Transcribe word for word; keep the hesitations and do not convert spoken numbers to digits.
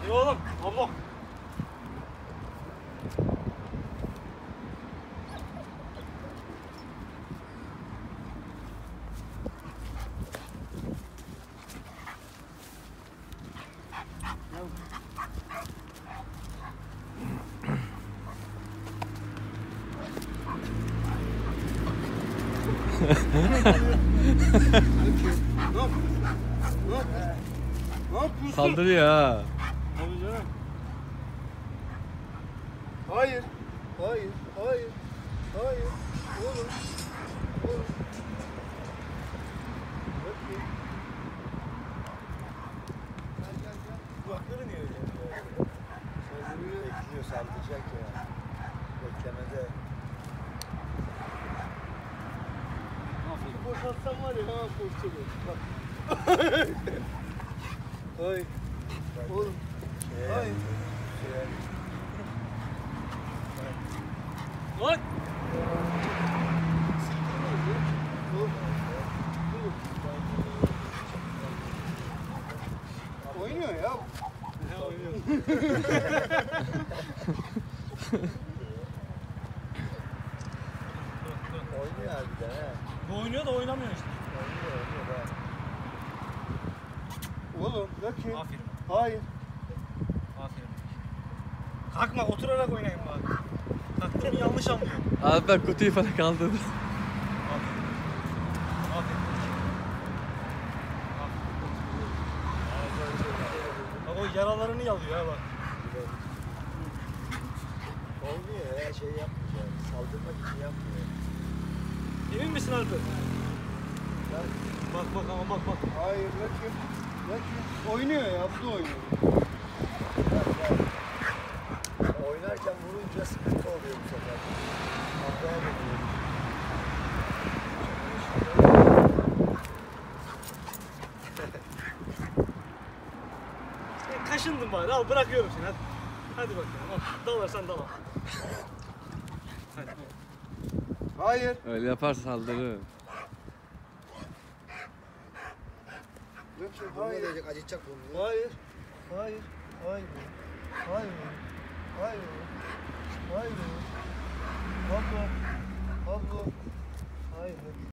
İyi oğlum. Allah. Ne yapıyorsun? Saldırıyor ha. Tabii canım. Hayır. Hayır. Hayır. Hayır. Oğlum. Oğlum. Bakayım. Gel gel gel. Kulakları niye öyle yapıyor? Sözünü bekliyor, saldıracak ya. Beklemede. Boşaltsam var ya hemen kurtulur. Bak. Hayır. Oğlum. Şey, Hayır. Şey, Lan. Oynuyor ya. Ne oynuyor? oynuyor harbiden he. Bu oynuyor da oynamıyor işte. Oynuyor, oynuyor bak. Oğlum bakayım. Aferin. Hayır. Aferin. Kalkma, oturarak oynayın bari. Kalktığımı yanlış anlıyor. Abi ben kutuyu falan kaldırdım. Aferin. Aferin. Bak o yaralarını yalıyor ha bak. Oynuyor ya, şey yapmıyor. Saldırmak için yapmıyor. Emin misin Alper? Bak bak ama bak bak. Hayır bakayım. Bakayım. Oynuyor ya. Bu da oynuyor. Oynarken vurunca sıkıntı oluyor bu sefer. Kavgaya geliyor. E, kaşındın bari, al bırakıyorum seni hadi. Hadi bakalım al. Dalarsan dal al. Hadi. Hayır. Öyle yaparsa saldırır. Bakayım. Bu ne Hayır. diyecek, acıtacak bunu. Hayır. Hayır. Hayır. Hayır. Hayır. Hayır. Pablo. Pablo. Hayır.